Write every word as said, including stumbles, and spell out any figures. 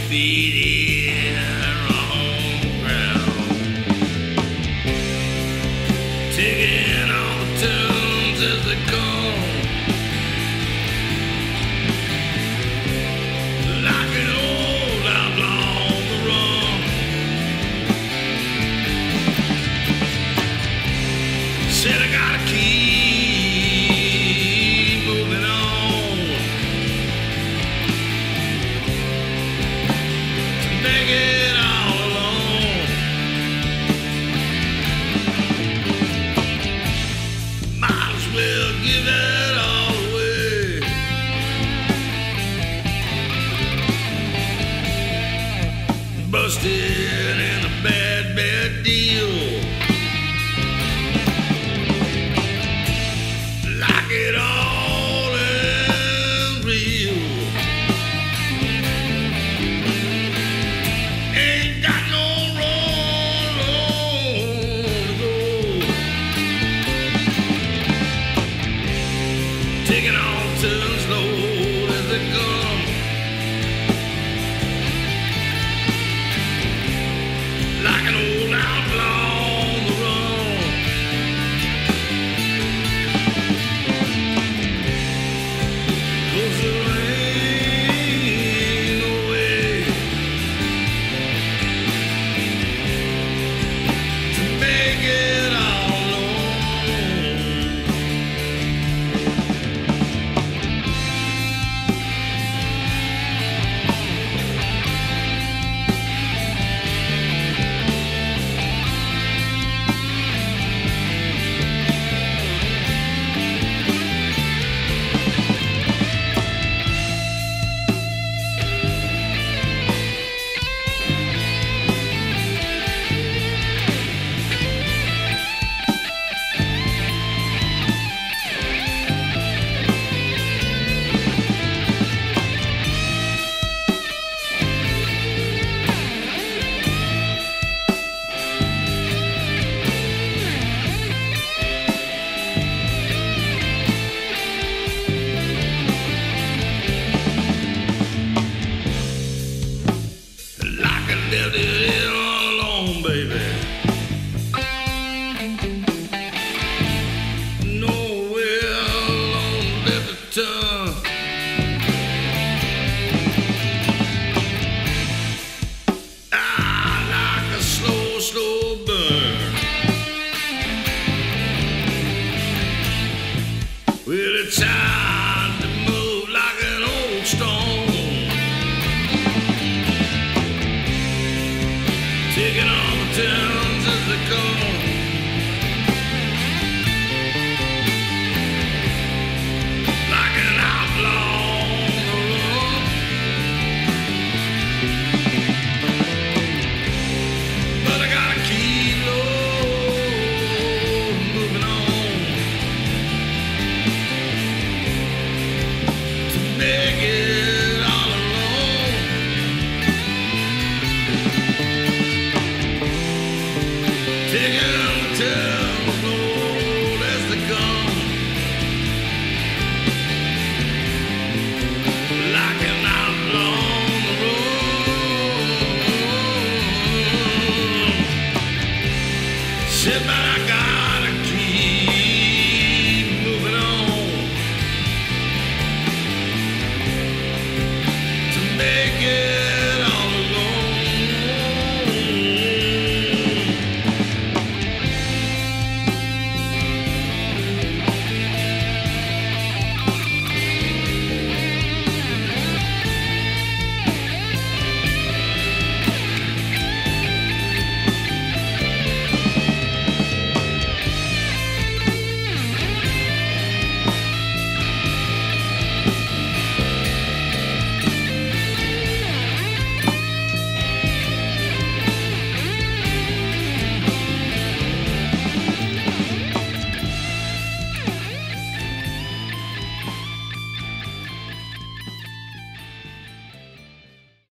feet in on the ground, taking all the turns as they come, like an old outlaw on the run. Said I gotta keep make it all alone. Might as well give it all away. Busted in a bad, bad deal. Like it all is real. Taking all turns slow as they come, like an old outlaw on the run. 'Cause there ain't no way to make it all alone. Left it all alone, baby. Nowhere alone left to turn. Ah, like a slow, slow burn. Well, it's time to move like an old stone. Taking all the turns as they come.